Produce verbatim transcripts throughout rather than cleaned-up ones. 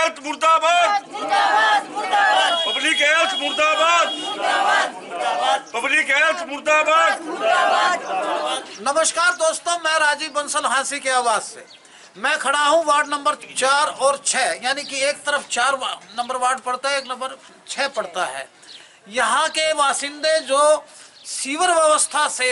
Health मुर्दाबाद, public health मुर्दाबाद, public health मुर्दाबाद। नमस्कार दोस्तों, मैं राजीव बंसल हांसी की आवाज से मैं खड़ा हूं वार्ड नंबर चार और छह, यानी कि एक तरफ चार नंबर वार्ड पड़ता है, एक नंबर छह पड़ता है। यहाँ के बासिंदे जो सीवर व्यवस्था से,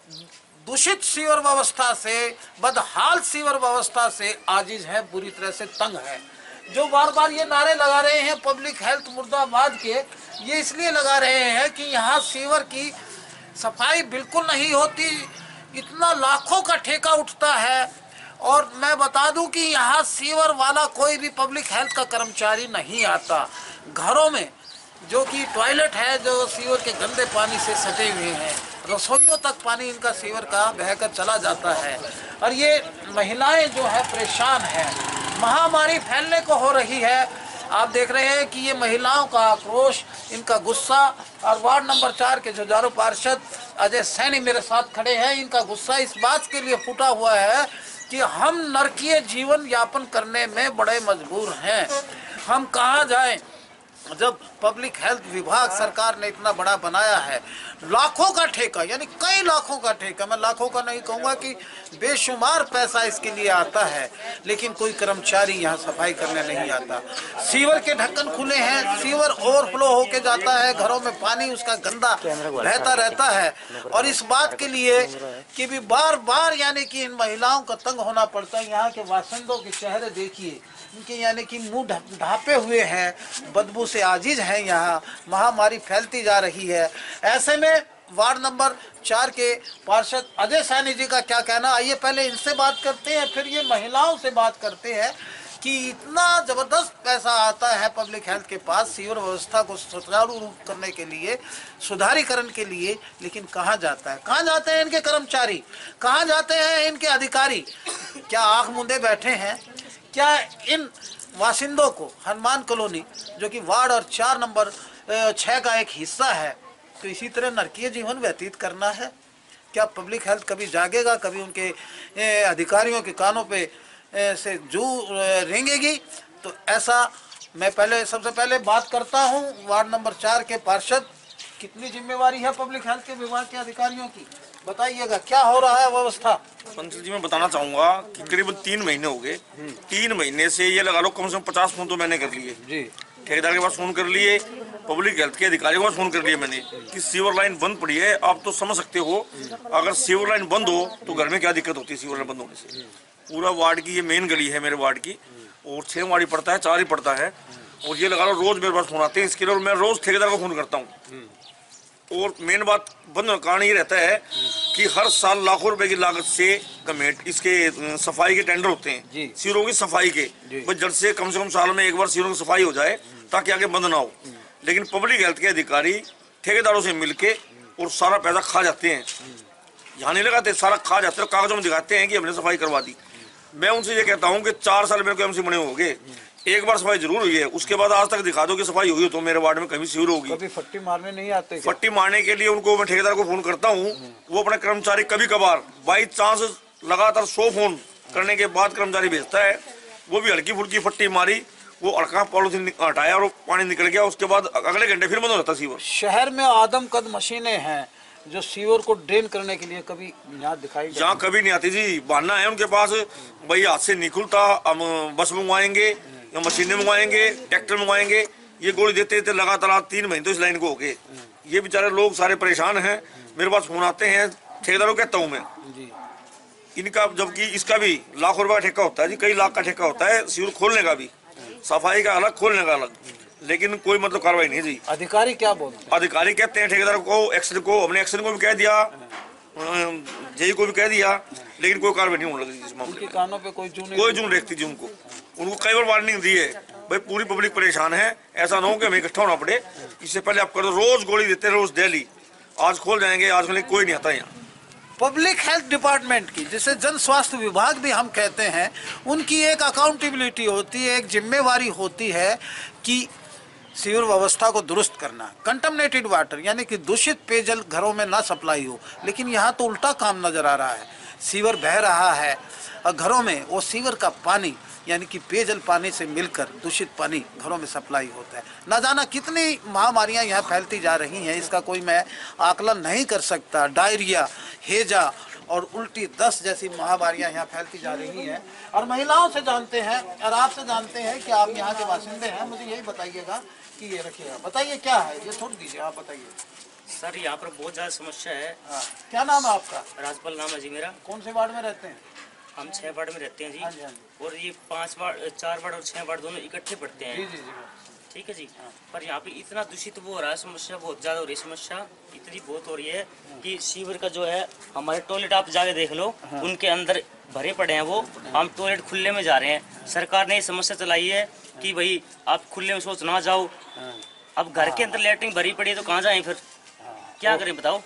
दूषित सीवर व्यवस्था से, बदहाल सीवर व्यवस्था से आजिज है, बुरी तरह से तंग है। जो बार बार ये नारे लगा रहे हैं पब्लिक हेल्थ मुर्दाबाद के, ये इसलिए लगा रहे हैं कि यहाँ सीवर की सफाई बिल्कुल नहीं होती, इतना लाखों का ठेका उठता है। और मैं बता दूं कि यहाँ सीवर वाला कोई भी पब्लिक हेल्थ का कर्मचारी नहीं आता। घरों में जो कि टॉयलेट है, जो सीवर के गंदे पानी से सटे हुए हैं, रसोइयों तक पानी इनका सीवर का बहकर चला जाता है। और ये महिलाएं जो है परेशान हैं, महामारी फैलने को हो रही है। आप देख रहे हैं कि ये महिलाओं का आक्रोश, इनका गुस्सा, और वार्ड नंबर चार के जुझारू पार्षद अजय सैनी मेरे साथ खड़े हैं, इनका गुस्सा इस बात के लिए फूटा हुआ है कि हम नरकीय जीवन यापन करने में बड़े मजबूर हैं। हम कहाँ जाएं जब पब्लिक हेल्थ विभाग सरकार ने इतना बड़ा बनाया है, लाखों का ठेका, यानी कई लाखों का ठेका, मैं लाखों का नहीं कहूँगा कि बेशुमार पैसा इसके लिए आता है, लेकिन कोई कर्मचारी यहाँ सफाई करने नहीं आता। सीवर के ढक्कन खुले हैं, सीवर ओवरफ्लो होके जाता है, घरों में पानी उसका गंदा बहता रहता है। और इस बात के लिए कि भी बार बार यानी कि इन महिलाओं का तंग होना पड़ता है। यहाँ के बासिंदों के चेहरे देखिए, इनके यानी कि मुंह ढापे हुए हैं, बदबू से आजिज हैं, यहाँ महामारी फैलती जा रही है। ऐसे में वार्ड नंबर चार के पार्षद अजय सैनी जी का क्या कहना, आइए पहले इनसे बात करते हैं, फिर ये महिलाओं से बात करते हैं कि इतना जबरदस्त पैसा आता है पब्लिक हेल्थ के पास सीवर व्यवस्था को सुचारू रूप करने के लिए, सुधारीकरण के लिए, लेकिन कहाँ जाता है, कहाँ जाते हैं इनके कर्मचारी, कहाँ जाते हैं इनके अधिकारी? क्या आँख मूंदे बैठे हैं? क्या इन वासिंदों को हनुमान कॉलोनी, जो कि वार्ड और चार नंबर छः का एक हिस्सा है, तो इसी तरह नरकीय जीवन व्यतीत करना है? क्या पब्लिक हेल्थ कभी जागेगा, कभी उनके अधिकारियों के कानों पे से जू रेंगेगी? तो ऐसा मैं पहले सबसे पहले बात करता हूँ वार्ड नंबर चार के पार्षद, कितनी जिम्मेवारी है पब्लिक हेल्थ के विभाग के अधिकारियों की, बताइएगा क्या हो रहा है व्यवस्था? पंचल जी, मैं बताना चाहूंगा कि करीब तीन महीने हो गए, तीन महीने से ये लगा लो कम से कम पचास फोन तो मैंने कर लिए जी, ठेकेदार के पास फोन कर लिए, पब्लिक हेल्थ के अधिकारियों के पास फोन कर लिए मैंने कि सीवर लाइन बंद पड़ी है। आप तो समझ सकते हो अगर सीवर लाइन बंद हो तो घर में क्या दिक्कत होती है सीवर लाइन बंद होने से। पूरा वार्ड की ये मेन गली है मेरे वार्ड की, और छह वार्ड पड़ता है, चार ही पड़ता है, और ये लगा लो रोज मेरे पास फोन आते हैं इसके लिए, और मैं रोज ठेकेदार को फोन करता हूँ। और मेन बात बंद होने का कारण ये रहता है कि हर साल लाखों रुपए की लागत से कमेट इसके सफाई के टेंडर होते हैं सीवरों की सफाई के, बस जल्द से कम से कम साल में एक बार सीवरों की सफाई हो जाए ताकि आगे बंद ना हो। लेकिन पब्लिक हेल्थ के अधिकारी ठेकेदारों से मिलके और सारा पैसा खा जाते हैं, यहाँ नहीं लगाते, सारा खा जाते हैं, कागजों में दिखाते हैं कि हमने सफाई करवा दी। मैं उनसे ये कहता हूँ कि चार साल मेरे को एमसी बने हो गए, एक बार सफाई जरूर हुई है, उसके बाद आज तक दिखा दो कि सफाई हुई हो तो मेरे वार्ड में कभी सीवर होगी। कभी फट्टी मारने नहीं आते? फट्टी मारने के लिए उनको मैं ठेकेदार को फोन करता हूँ, वो अपने कर्मचारी कभी कभार बाई चांस लगातार सौ फोन करने के बाद कर्मचारी भेजता है, वो भी हल्की फुल्की फट्टी मारी, वो अड़का पॉलिथीन हटाया और पानी निकल गया, उसके बाद अगले घंटे फिर बंद हो जाता सीवर। शहर में आदमकद मशीनें हैं जो सीवर को ड्रेन करने के लिए कभी यहाँ दिखाई जहाँ कभी नहीं आती जी, बहाना है उनके पास, भाई हाथ से नहीं खुलता, हम बस मंगवाएंगे या मशीनें मंगवाएंगे, ट्रैक्टर मंगवाएंगे, ये गोली देते देते लगातार तीन महीने तो इस लाइन को हो गए। ये बेचारे लोग सारे परेशान हैं, मेरे पास फोन आते हैं, ठेकेदारों कहता हूँ मैं जी, इनका जबकि इसका भी लाखों रुपए का ठेका होता है जी, कई लाख का ठेका होता है सीवर खोलने का भी, सफाई का अलग, खोलने का अलग, लेकिन कोई मतलब कार्रवाई नहीं जी। अधिकारी क्या बोलते हैं? अधिकारी कहते हैं ठेकेदार को, एक्शन को, हमने एक्शन को भी कह दिया, जेई को भी कह दिया, लेकिन कोई कार्रवाई नहीं होने लगी इस मामले में। कानों पे कोई जून कोई जून देखती जी उनको, उनको कई बार वार्निंग दी है, भाई पूरी पब्लिक परेशान है, ऐसा ना हो कि हमें इकट्ठा होना पड़े, इससे पहले आप कर दो, रोज गोली देते हैं, रोज डेली, आज खोल जाएंगे, आज खोले, कोई नहीं आता यहाँ। पब्लिक हेल्थ डिपार्टमेंट की, जिसे जन स्वास्थ्य विभाग भी हम कहते हैं, उनकी एक अकाउंटेबिलिटी होती है, एक जिम्मेवारी होती है कि सीवर व्यवस्था को दुरुस्त करना, कंटामिनेटेड वाटर यानी कि दूषित पेयजल घरों में ना सप्लाई हो। लेकिन यहाँ तो उल्टा काम नजर आ रहा है, सीवर बह रहा है और घरों में वो सीवर का पानी यानी कि पेयजल पानी से मिलकर दूषित पानी घरों में सप्लाई होता है। न जाना कितनी महामारियां यहाँ फैलती जा रही हैं, इसका कोई मैं आकलन नहीं कर सकता। डायरिया, हैजा और उल्टी, दस्त जैसी महामारियां यहाँ फैलती जा रही हैं। और महिलाओं से जानते हैं और आपसे जानते हैं कि आप यहाँ के बासिंदे हैं, मुझे यही बताइएगा कि ये रखिएगा, बताइए क्या है ये, छोड़ दीजिए, आप बताइए। सर यहाँ पर बहुत ज़्यादा समस्या है। हाँ, क्या नाम है आपका? राजपाल नाम है जी मेरा। कौन से वार्ड में रहते हैं? हम छः वार्ड में रहते हैं जी। हाँ जी, हाँ जी। और ये पांच वार्ड, चार वार्ड और छः वार्ड दोनों इकट्ठे पड़ते हैं। जी जी जी। ठीक है जी। पर यहाँ पे इतना दूषित वो हो रहा है, समस्या बहुत ज़्यादा हो रही है। समस्या इतनी बहुत हो रही है कि सीवर का जो है, हमारे टॉयलेट आप जाके देख लो, उनके अंदर भरे पड़े हैं वो। हम टॉयलेट खुले में जा रहे हैं। सरकार ने ये समस्या चलाई है कि भाई आप खुले में शौच ना जाओ। अब घर के अंदर लैट्रिन भरी पड़ी है तो कहाँ जाएं फिर, क्या करें बताओ।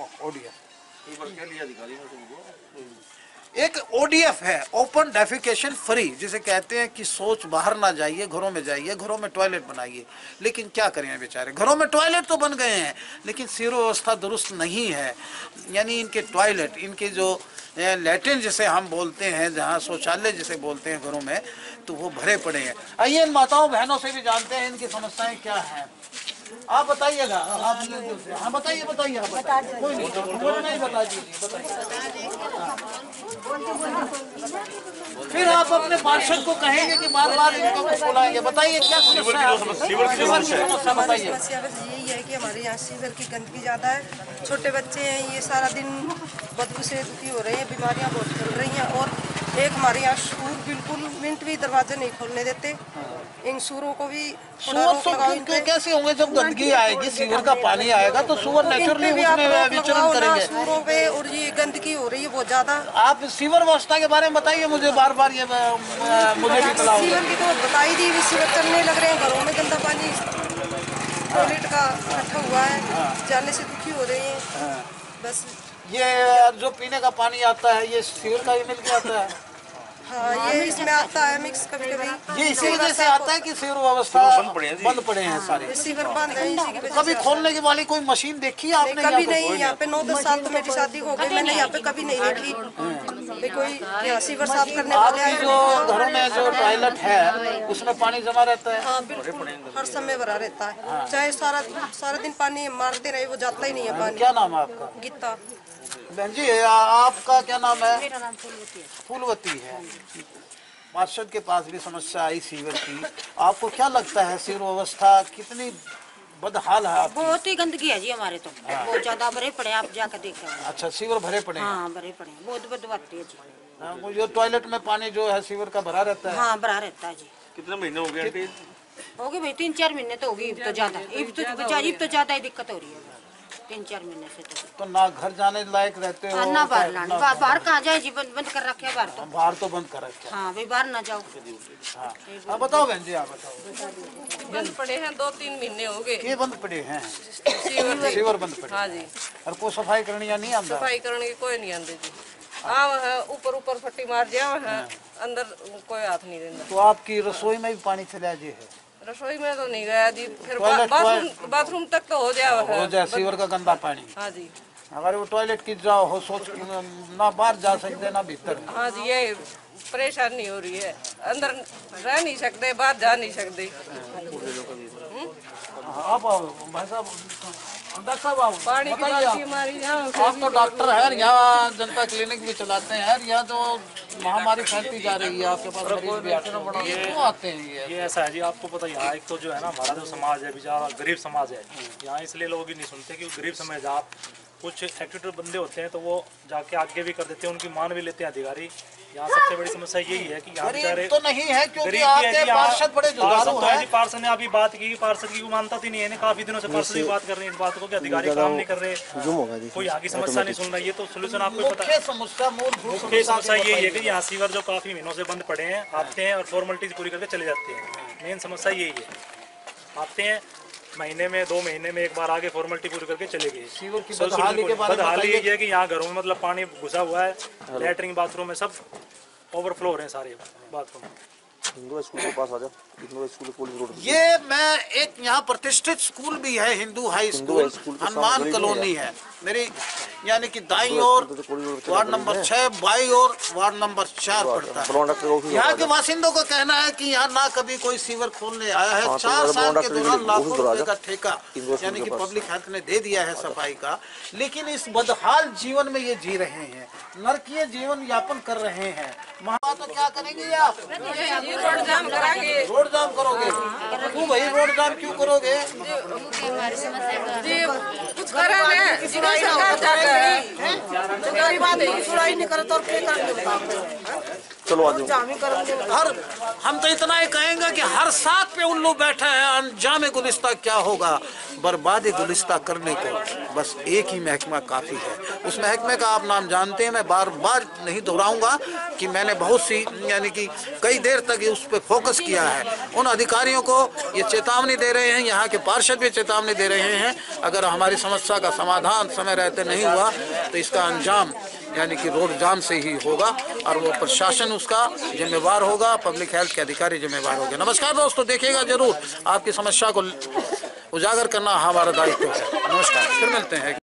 एक ओडीएफ है, ओपन डेफिकेशन फ्री, जिसे कहते हैं कि सोच बाहर ना जाइए, घरों में जाइए, घरों में टॉयलेट बनाइए। लेकिन क्या करें बेचारे, घरों में टॉयलेट तो बन गए हैं लेकिन सीवर व्यवस्था दुरुस्त नहीं है। यानी इनके टॉयलेट, इनके जो लैट्रिन जिसे हम बोलते हैं, जहाँ शौचालय जिसे बोलते हैं घरों में, तो वो भरे पड़े हैं। आइए इन माताओं बहनों से भी जानते हैं इनकी समस्याएं क्या हैं। आप बताइएगा, आप हाँ बताइए बताइए आप बताइए। कोई नहीं, मुझे नहीं बता दीजिए, बताइए। फिर आप अपने पार्षद को कहेंगे कि बार बार इनको बुलाएंगे। बताइए क्या समस्या है? सीवर की समस्या बताइए। समस्या बस यही है कि हमारे यहाँ सीवर की गंदगी ज़्यादा है। छोटे बच्चे हैं, ये सारा दिन बदबू से दुखी हो रहे हैं, बीमारियाँ बहुत फैल रही हैं। और एक हमारे यहाँ सूर बिल्कुल मिनट भी दरवाजे नहीं खोलने देते। इन सूरों को भी थोड़ा रोक लगाओ। सुअर कैसे होंगे जब गंदगी आएगी, सीवर का पानी आएगा तो सुअर नेचुरली उसमें विचरण करेंगे। सूरों पे और ये गंदगी हो रही है बहुत ज़्यादा। आप सीवर व्यवस्था के बारे में बताइए मुझे, बार बार ये मुझे भी बताओ। सीवर की तो बताई दी, भी सीवर चलने लग रहे हैं, घरों में गंदा पानी टॉयलेट का इकट्ठा हुआ है, जाने से दुखी हो रहे हैं। बस ये जो पीने का पानी आता है ये सीवर का ही मिल के आता है। हाँ, ये इसमें आता है मिक्स कभी कभी। ये इसी वजह से आता है कि सीवर व्यवस्था बंद पड़े हैं, बंद पड़े हैं सारे। सीवर बंद है इसी की वजह कभी खोलने की वाली कोई मशीन देखी है आपने? कभी नहीं। यहाँ पे नौ दस साल तो मेरी शादी हो गई, मैंने यहाँ पे कभी नहीं देखी भी कोई यहाँ सीवर साफ करने वाले आपकी जो घरों में जो टॉयलेट है उसमें पानी जमा रहता है? हाँ बिल्कुल, हर समय भरा रहता है। चाहे सारा सारा दिन पानी मारते रहे, वो जाता ही नहीं है पानी। क्या नाम है आपका? गीता। बहन जी आपका क्या नाम है? मेरा नाम फूलवती है। फूलवती है। पार्षद के पास भी समस्या आई सीवर की, आपको क्या लगता है सीवर व्यवस्था कितनी बदहाल है आपकी? बहुत ही गंदगी है जी हमारे तो, बहुत ज्यादा भरे पड़े, आप जाकर देख रहे हो। अच्छा, सीवर भरे पड़े हैं? हाँ भरे पड़े हैं, बहुत बदबू है जी। हाँ, वो जो टॉयलेट में पानी जो है सीवर का भरा रहता है? हाँ भरा रहता है जी। कितने महीने हो गए आंटी? हो गए भाई तीन चार महीने तो होगी, तो ज्यादा इब तो बेचारी तो ज्यादा ही दिक्कत हो रही है तीन चार महीने से तो। तो ना घर जाने लायक रहते हो? ना बाहर लाने, बाहर कहाँ जाए जी, बंद बंद कर रखे है बाहर तो। बाहर तो बंद कर रखे। हाँ भाई बाहर ना जाओ। हाँ, आप बताओ बहन जी, आप बताओ। बंद पड़े हैं, दो तीन महीने हो गए। ये बंद पड़े हैं? सीवर सीवर बंद पड़े? हाँ जी। और कोई सफाई करनी या नहीं आता? सफाई करने की कोई नहीं आते जी। हाँ, ऊपर ऊपर फट्टी मार दिया है, अंदर कोई हाथ नहीं देता। तो आपकी रसोई में भी पानी चला जे है? रसोई में तो नहीं गया जी, फिर टॉयलेट- बाथरूम बाथरूम तक तो हो जाए हो जाए सीवर का गंदा पानी। हाँ जी। अगर वो टॉयलेट की जाओ हो सोच ना बाहर जा सकते ना भीतर। हाँ जी, ये परेशानी हो रही है, अंदर रह नहीं सकते, बाहर जा नहीं सकते। आप आओ भाई साहब, डॉक्टर साहब आओ, पानी की बताइए बाल्टी आप। हमारी यहाँ आप तो डॉक्टर हैं, यहाँ जनता क्लिनिक भी चलाते हैं, यहाँ जो महामारी फैलती जा रही है आपके पास मरीज भी आते हैं, ये क्यों आते हैं? ये ये ऐसा है जी, आपको पता है यहाँ एक तो जो है ना हमारा जो समाज है बेचारा गरीब समाज है, यहाँ इसलिए लोग भी नहीं सुनते कि गरीब समाज, आप कुछ एक्टिविटी बंदे होते हैं तो वो जाके आगे भी कर देते हैं, उनकी मान भी लेते हैं अधिकारी। यहाँ सबसे बड़ी समस्या यही है कि यहाँ बेचारे तो नहीं है क्योंकि गरीब भी है आपके कि यहाँ पार्षद बड़े जुझारू पार्षद तो है हैं। जी, पार्षद ने अभी बात की, पार्षद की मानता ही नहीं है, काफी दिनों से पार्षद की बात कर रहे हैं इस बात को कि अधिकारी काम नहीं कर रहे, कोई यहाँ की समस्या नहीं सुन रहा। ये तो सोल्यूशन आपको पता है। मुख्य समस्या मूलभूत मुख्य समस्या यही है कि यहाँ सीवर जो काफी महीनों से बंद पड़े हैं, आते हैं और फॉर्मेलिटीज पूरी करके चले जाते हैं। मेन समस्या यही है, आते हैं महीने में दो महीने में एक बार आगे फॉर्मेलिटी पूरी करके चले गए। सीवर की बदहाली के बारे में बदहाली ये है कि यहाँ घरों में मतलब पानी घुसा हुआ है, लैटरिन बाथरूम में सब ओवरफ्लो हो रहे हैं सारे बाथरूम। हिंदू स्कूल के पास आ जा, हिंदू स्कूल पुलिस रोड। ये मैं एक यहाँ प्रतिष्ठित स्कूल भी है, Hindu high school, Hanuman colony है मेरी, यानी कि दाई और वार्ड नंबर छह, बाई और वार्ड नंबर चार पड़ता है। यहाँ के बासिंदों का कहना है कि यहाँ ना कभी कोई सीवर खोलने आया है। चार साल के दौरान लाखों रुपए का ठेका यानी कि पब्लिक हेल्थ ने दे दिया है सफाई का, लेकिन इस बदहाल जीवन में ये जी रहे हैं, नरकीय जीवन यापन कर रहे हैं। महा तो क्या करेंगे आप? रोड जाम कराएंगे। रोड जाम करोगे? क्यों भाई रोड जाम क्यों करोगे? जी कुछ करेंगे, सरकार जाकर है बात है, सुनाई नहीं करे तो क्या करेंगे? चलो आज हर हम तो इतना ही कहेंगे कि हर साथ पे उल्लू बैठा है। अंजाम गुलिस्ता क्या होगा? बर्बादी गुलिस्ता करने को बस एक ही महकमा काफ़ी है। उस महकमे का आप नाम जानते हैं, मैं बार बार नहीं दोहराऊंगा कि मैंने बहुत सी यानी कि कई देर तक उस पर फोकस किया है। उन अधिकारियों को ये चेतावनी दे रहे हैं, यहाँ के पार्षद भी चेतावनी दे रहे हैं, अगर हमारी समस्या का समाधान समय रहते नहीं हुआ तो इसका अंजाम यानी कि रोड जाम से ही होगा और वो प्रशासन उसका जिम्मेवार होगा, पब्लिक हेल्थ के अधिकारी जिम्मेवार होंगे। नमस्कार दोस्तों, देखिएगा जरूर, आपकी समस्या को उजागर करना हमारा दायित्व है। नमस्कार, फिर मिलते हैं।